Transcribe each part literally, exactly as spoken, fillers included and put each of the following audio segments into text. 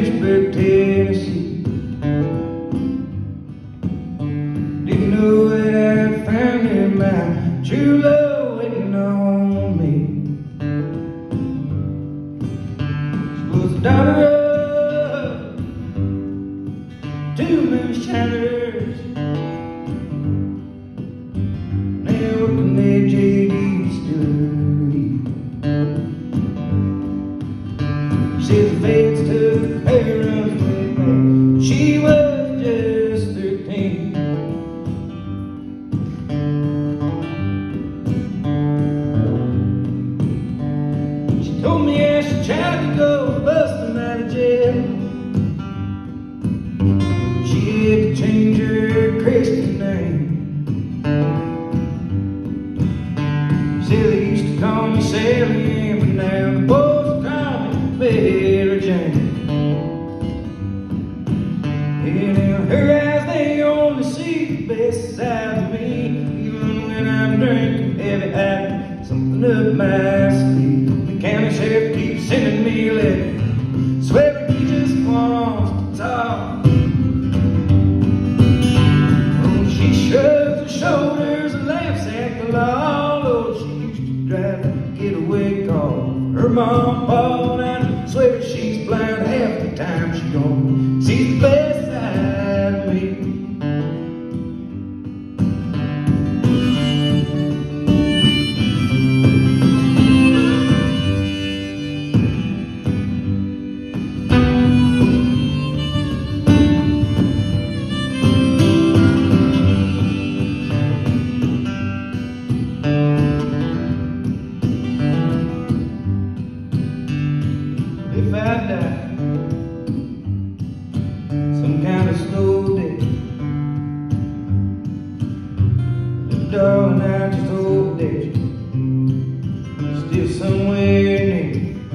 Lynchburg, Tennessee. Didn't know that I'd found in my true love waiting on me. She was the daughter of two moonshiners. They working their J D distillery. She said the feds took her runs way back. She was just thirteen. Told me as she tried to go busting out of jail, she had to change her Christian name. Said they used to call me Sally Ann, but now the boys call me Betty Jane. And in her eyes they only see the best side of me. Even when I'm drinking heavy-eyed, something up my sleeve. County sheriff keeps sending me letters, swearing he just wants to talk. Oh, she shrugs her shoulders and laughs at the law. Oh, she used to drive a getaway car. Her mom, Paul, and I swear she's blind half the time she don't see the best side of me. If I die some kind of slow death, little darling, I just hope that you're still somewhere near.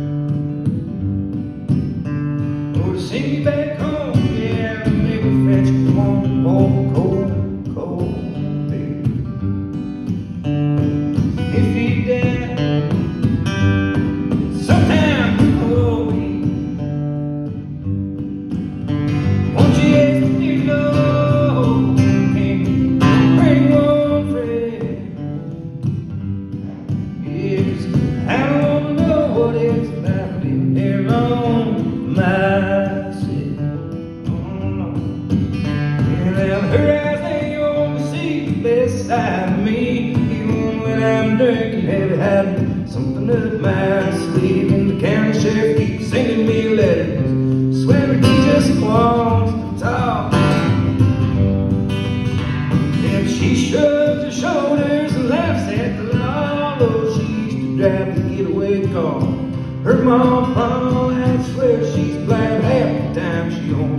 Or to send me back home, yeah, maybe fetch you one more cold, cold beer. If you die sometime before me, won't you ask me to go and bring one friend? Yes, I don't wanna know what it's like living there on myself. Oh no. And in her eyes they only see the best side of me. Even when I'm drinking heavy-eyed, something up my sleeve. And the county sheriff keeps sending me letters, swearing he just wants to talk. And she shrugs her shoulders and laughs at the law. Though she used to drive the getaway car. Her mom, Paul, I swear she's blind half the time she don't